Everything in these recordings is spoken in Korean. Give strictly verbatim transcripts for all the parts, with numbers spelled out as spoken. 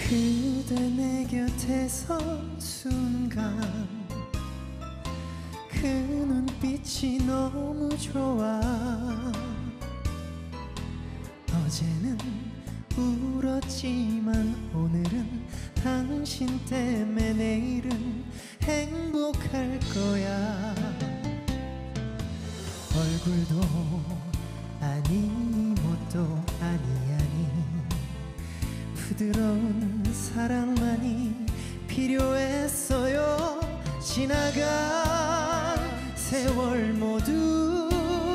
그대 내 곁에 선 순간 그 눈빛이 너무 좋아. 어제는 울었지만 오늘은 당신 때문에 내일은 행복할 거야. 얼굴도 아니 못도 아니 아니 부드러운 사랑만이 필요했어요. 지나간 세월 모두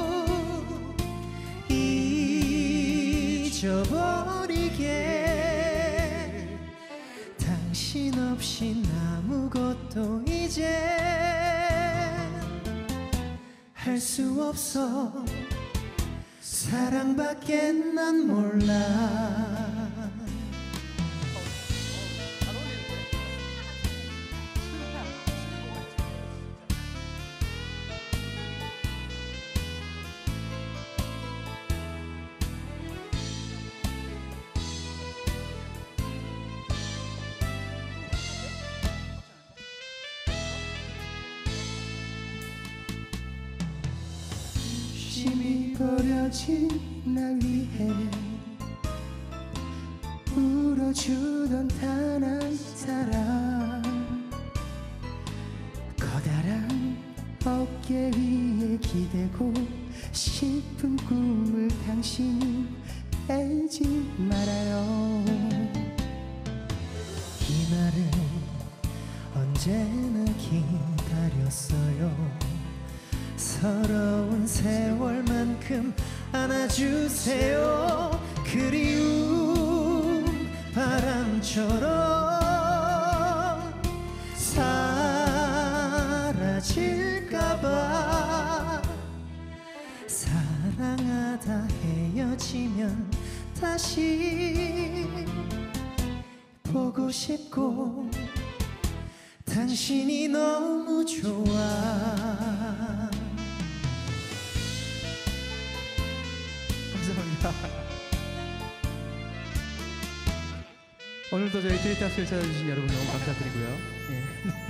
잊어버리게. 당신 없인 아무것도 이제 할 수 없어. 사랑밖에 난 몰라. 심이 버려진 날 위해 울어주던 단 한 사람. 커다란 어깨 위에 기대고 싶은 꿈을 당신이 알지 말아요. 이 날을 언제나 기다렸어요. 서러운 세월만큼 안아주세요. 그리움 바람처럼 사라질까봐. 사랑하다 헤어지면 다시 보고 싶고 당신이 너무 좋아. 감사합니다. 오늘도 저희 트리타스를 찾아주신 여러분 너무 감사드리고요. 예.